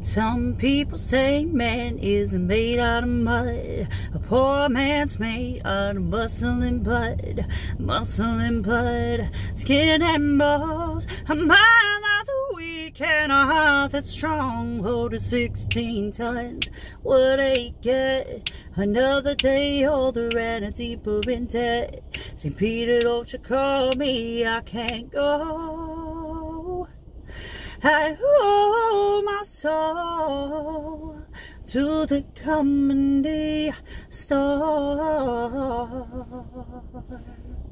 Some people say man isn't made out of mud. A poor man's made out of muscle and blood. Muscle and blood, skin and bones. A mind that's weak and a heart that's strong. Holding 16 tons, what they get? Another day older and a deeper in debt. St. Peter, don't you call me, I can't go. I owe my soul to the comedy store.